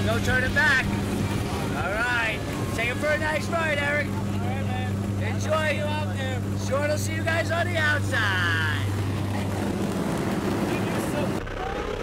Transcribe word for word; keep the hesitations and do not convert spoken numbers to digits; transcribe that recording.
No turning back. All right. Take it for a nice ride, Eric. All right, man. Enjoy. You out there. Sure to see you guys on the outside.